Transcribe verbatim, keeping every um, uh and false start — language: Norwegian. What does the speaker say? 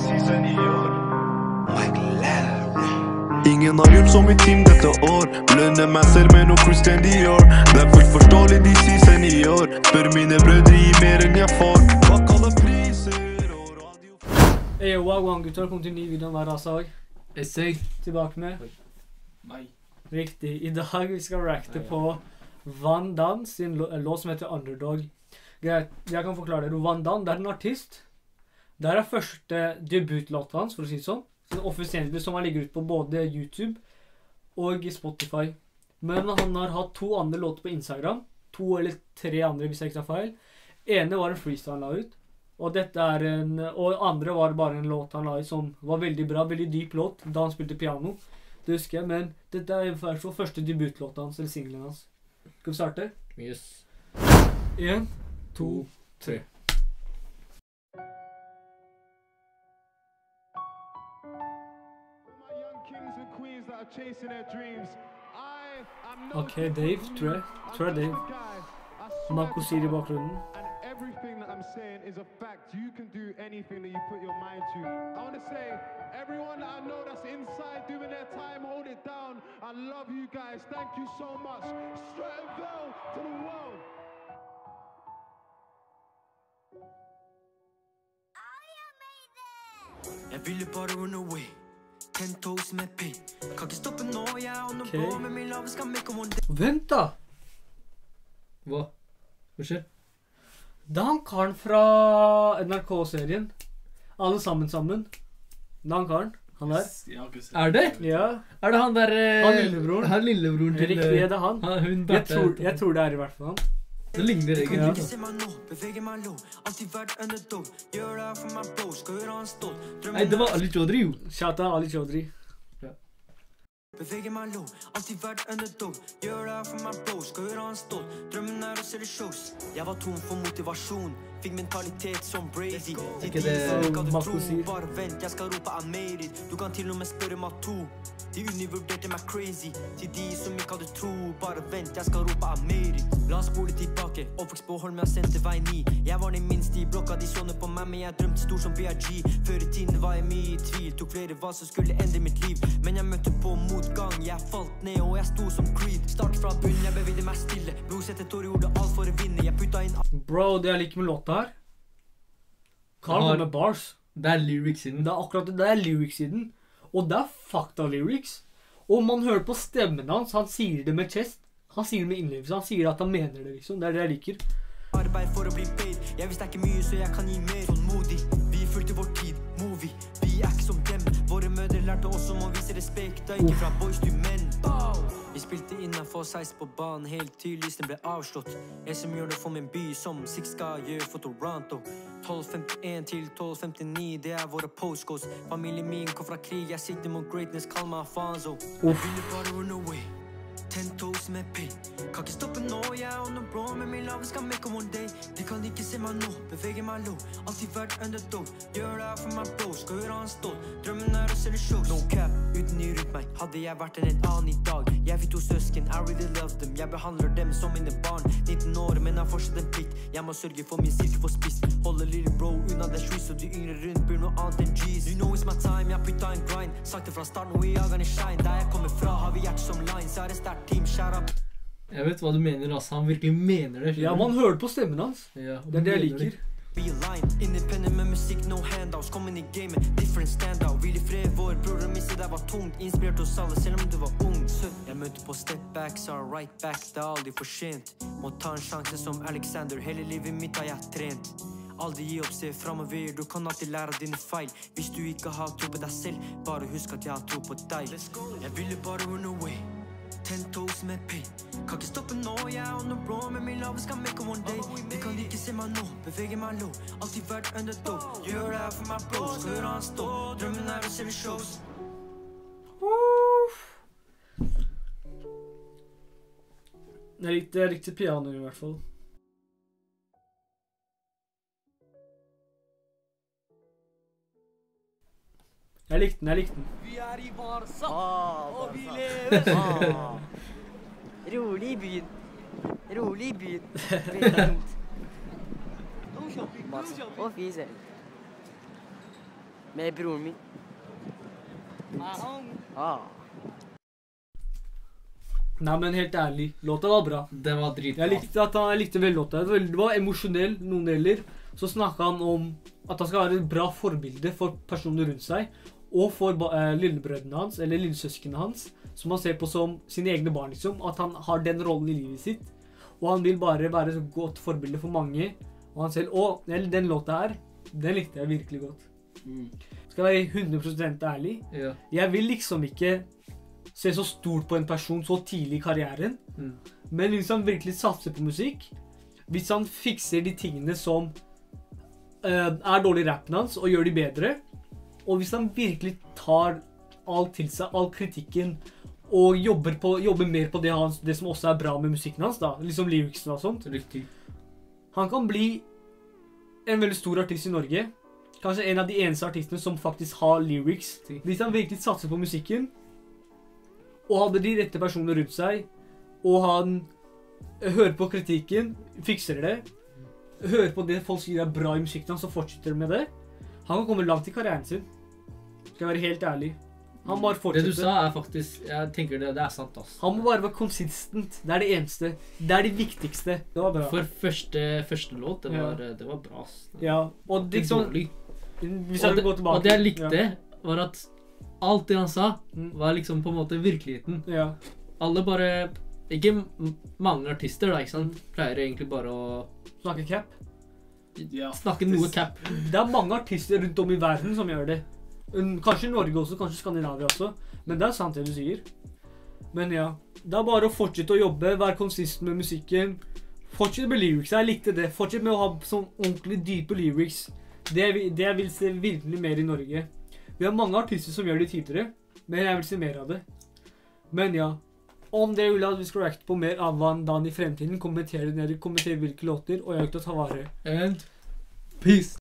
season i år. Ingen har gjort som mitt team dette år. Lønner meg selv med noe Christian Dior. Det er fullt forståelig de season i år. Spør mine brødre i mer enn jeg får. Bak alle priser og radio. Hey, wagwan gutter, kom til en ny video hver dag. Essay. Tilbake med. Nei. Riktig. I dag vi skal reacte på Van Dan sin låt som heter Underdog. Greit, jeg kan forklare dere. Van Dan, det er en artist. Det er første debutlåt hans, for å si det sånn. Offisielt, som han ligger ut på både YouTube og Spotify. Men han har hatt to andre låter på Instagram. To eller tre andre, hvis jeg ikke tar feil. Ene var en freestyle han la ut. Og dette er en, og andre var bare en låt han la ut som var veldig bra, veldig dyp låt, da han spilte piano. Det husker jeg, men dette er for første debutlåten hans, eller singlen hans. Skal vi starte? Yes. En, to, tre. Ok, Dave, tror jeg. Tror jeg Dave. Marco sier i bakgrunnen. Everything that I'm saying is a fact. You can do anything that you put your mind to. I want to say, everyone that I know that's inside doing their time, hold it down. I love you guys. Thank you so much. Straight bell to the world. Jeg ville bare run away. Ten toes med pay. Kan ikke stoppe nå, jeg er on the ball, men min lave skal make one day. Vent da! Hva? Hva skjer? Det er han karen fra N R K-serien. Alle sammen sammen. Det er han karen. Han der. Er det? Ja. Er det han der... Eh, han lillebroren. Han lillebroren til... Riktig, det er han. han hun jeg, tror, jeg tror det er i hvert fall han. Det ligner egentlig. Ikke se meg nå, beveger meg low. Alltid vært underdog. Gjør det for meg bro, skal gjøre han stolt. Nei, det var Ali Chaudhry jo. Shout out Ali Chaudhry. Beveger meg low, alltid vært underdog. Gjør det for meg bro, skal gjøre han stolt. Drømmen er å selge shows. Jeg var tom for motivasjon. Fikk mentalitet som Brady. Ikke det Marco sier. Bare vent, jeg skal rope I made it. Du kan til og med spørre meg to. De undervurderte meg crazy. Til de som ikke hadde tro. Bare vent, jeg skal rope I made it. La oss spole tilbake. Oppvokst på Holm, jeg sendte vei ni. Jeg var den minste i blokka, de sånne på meg, men jeg drømte stor som B I G. Før i tiden var jeg mye i tvil. Tok flere hva som skulle endre mitt liv. Men jeg møtte på motgang. Jeg falt ned og jeg sto som Creed. Start fra bunnen, jeg bevide meg stille. Blod sette tår, gjorde alt for å vinne. Jeg putta inn... Bro, det jeg liker med låta her. Karl har med bars. Det er lyrics-siden. Det er akkurat det, det er lyrics-siden. Og det er fakta-lyrics. Og man hører på stemmen hans, han sier det med chest. Han sier det med innlevelse, han sier at han mener det liksom. Det er det jeg liker. Arbeid for å bli paid. Jeg visste ikke mye, så jeg kan gi mer. Tålmodig, vi fulgte vår tid. Movie, vi er ikke som dem. Våre mødre lærte oss om å vise respekt. Da ikke fra boys til menn. Vi spilte innenfor seis på banen. Helt tydelig den ble avslått. Jeg som gjør det for min by, som Six skal gjøre for Toronto. tolv femtien til tolv femtini, det er våre postcodes. Familien min kom fra krig, jeg sikter mot greatness, kall meg Afonso. Jeg ville bare run away. Ten toes med pay. Kan ikke stoppe nå, jeg er on the ball, men min lave skal make one day. De kan ikke se meg nå, beveger meg low. Alltid vært underdog. Gjør det for meg bro, skal gjøre han stolt. Drømmen er å selge shows. No cap, uten ny rundt meg. Hadde jeg vært en annen i dag. Jeg fikk to søsken, I really love them. Jeg behandler dem som mine barn. nitten år, men har fortsatt en plikt. Jeg må sørge for min styrke for spiss. Holde lille bro unna det streets, og de yngre rundt blir noe annet enn G's. You know it's my time, jeg putta en grind. Sagt det fra starten, og i jagerne shine. Der jeg kommer fra, har vi hjert som lines. Jeg er en sterk team, shout up. Jeg vet hva du mener, altså. Han virkelig mener det. Ja, man hører på stemmen hans. Ja, det er det jeg liker. Be aligned, independent med musikk, no handouts. Kom inn i gamet, different standout. Vil i fred, vår bror og misse der var tungt. Inspirert oss alle, selv om du var ung. Jeg møtte på step back, så right back. Det er aldri for sent. Må ta en sjanse som Alexander. Hele livet mitt har jeg trent. Aldri gi opp, se fremover. Du kan alltid lære dine feil. Hvis du ikke har tro på deg selv, bare husk at jeg har tro på deg. Jeg ville bare run away. Ten toes med pay. Kan ikke stoppe nå, jeg er on the road, men min lave skal make one day. De kan ikke se meg nå, beveger meg low. Alltid vært underdog. Gjør det her for meg bro, skal gjøre han stå. Drømmen er å selge shows. Det er riktig, riktig piano i hvert fall. Jeg likte den, jeg likte den. Vi er i Barca, og vi lever. Rolig i byen. Rolig i byen. Og fise. Med broren min. Ah. Nei, men helt ærlig, låta var bra. Den var dritbra. Jeg likte at han jeg likte vel låta. Det var- det var emosjonell noen deler. Så snakket han om at han skal være et bra forbilde for personer rundt seg, og for ba- eh, lillebrødrene hans, eller lillesøskene hans, som han ser på som sine egne barn, liksom. At han har den rollen i livet sitt. Og han vil bare være et godt forbilde for mange. Og han selv, og eller den låta her, den likte jeg virkelig godt. Mm. Skal jeg være hundre prosent ærlig? Ja. Jeg vil liksom ikke se så stort på en person så tidlig i karrieren. Mm. Men hvis han virkelig satser på musikk, hvis han fikser de tingene som eh, er dårlig i rappen hans, og gjør de bedre, og hvis han virkelig tar alt til seg, all kritikken, og jobber, på, jobber mer på det, hans, det som også er bra med musikken hans, da, liksom lyricsen og sånt, Riktig. han kan bli en veldig stor artist i Norge. Kanskje en av de eneste artistene som faktisk har lyrics. Hvis han virkelig satser på musikken, og har de rette personer rundt seg, og han hører på kritikken, fikser det, hører på det folk sier er bra i musikken, så fortsetter med det, han kan komme langt i karrieren sin. Skal jeg være helt ærlig. Han bare Det fortsetter. du sa er faktisk, jeg tenker det, det er sant, ass. Han må bare være konsistent. Det er det eneste. Det er det viktigste. Det var bra. For første, første låt, det Ja. var, det var bra, ass. Ja, og det, Ikke liksom, dårlig. hvis Og jeg det, vil gå tilbake. og det jeg likte, Ja. var at alt det han sa, Mm. var liksom på en måte virkeligheten. Ja. Alle bare, ikke m- mange artister da, ikke sant, pleier egentlig bare å Snakke cap. Ja, snakke noe cap. Det er mange artister rundt om i verden som gjør det. Um, Kanskje i Norge også, kanskje Skandinavia også. Men det er sant det du sier. Men ja, det er bare å fortsette å jobbe, være konsistent med musikken. Fortsett med lyrics, jeg likte det. Fortsett med å ha sånn ordentlig dype lyrics. Det, er vi- det jeg vil se virkelig mer i Norge. Vi har mange artister som gjør det tidligere, men jeg vil se mer av det. Men ja, om dere vil at vi skal reacte på mer av Van Dan i fremtiden, kommenter det nede, kommenter hvilke låter, og jeg vil til å ta vare. And peace.